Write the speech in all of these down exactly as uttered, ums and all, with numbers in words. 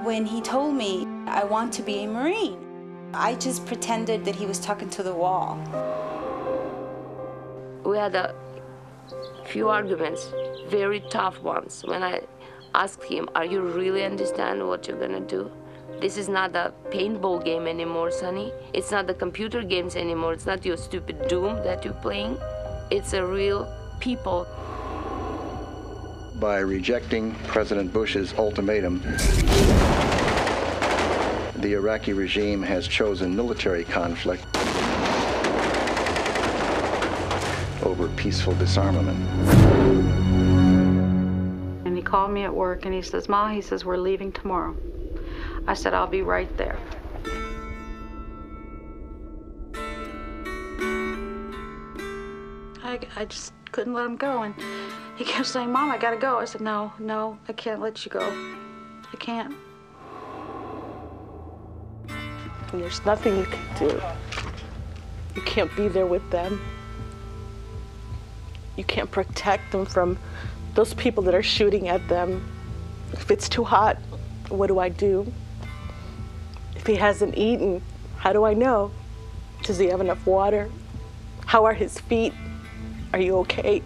when he told me, I want to be a Marine, I just pretended that he was talking to the wall. We had a few arguments, very tough ones, when I asked him, are you really understand what you're gonna do? This is not a paintball game anymore, Sonny. It's not the computer games anymore. It's not your stupid Doom that you're playing. It's a real people. By rejecting President Bush's ultimatum, the Iraqi regime has chosen military conflict over peaceful disarmament. And he called me at work and he says, Ma, he says, we're leaving tomorrow. I said, I'll be right there. I, I just couldn't let him go. And he kept saying, Mom, I gotta go. I said, no, no, I can't let you go. I can't. And there's nothing you can do. You can't be there with them. You can't protect them from those people that are shooting at them. If it's too hot, what do I do? If he hasn't eaten, how do I know? Does he have enough water? How are his feet? Are you okay?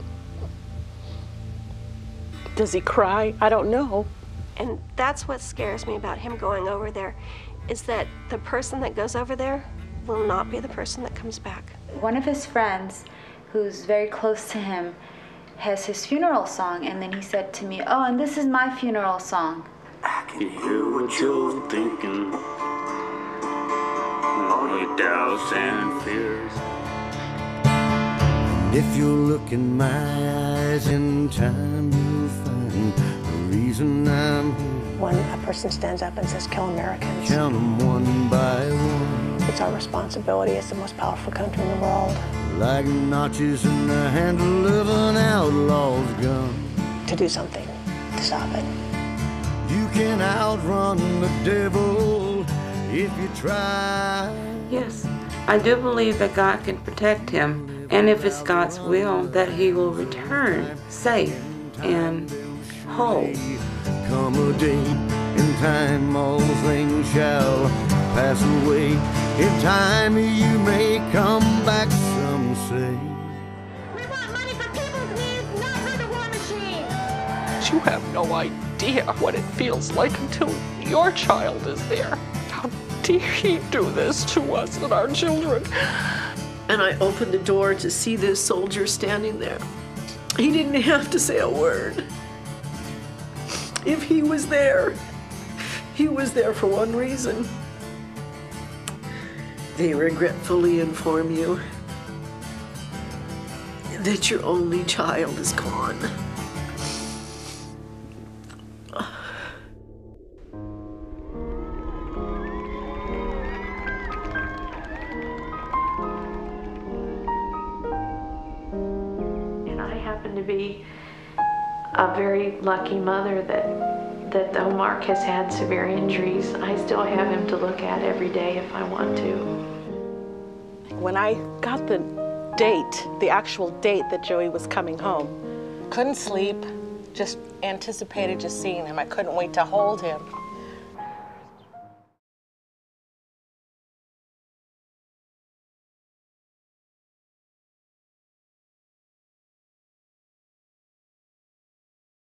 Does he cry? I don't know. And that's what scares me about him going over there, is that the person that goes over there will not be the person that comes back. One of his friends, who's very close to him, has his funeral song, and then he said to me, oh, and this is my funeral song. I can hear what you're thinking, all your doubts and fears. If you look in my eyes in time, you'll find the reason I'm here. When a person stands up and says, kill Americans, count them one by one. It's our responsibility as the most powerful country in the world. Like notches in the handle of an outlaw's gun. To do something, to stop it. You can outrun the devil if you try. Yes, I do believe that God can protect him, and if it's God's will, that he will return safe and whole. Come a day in time, all things shall pass away. In time you may come back, some say. We want money for people's needs, not for the war machine. You have no idea what it feels like until your child is there. How dare he do this to us and our children? And I opened the door to see this soldier standing there. He didn't have to say a word. If he was there, he was there for one reason. They regretfully inform you that your only child is gone. And I happen to be a very lucky mother that, that though Mark has had severe injuries, I still have him to look at every day if I want to. When I got the date, the actual date that Joey was coming home, couldn't sleep, just anticipated just seeing him. I couldn't wait to hold him.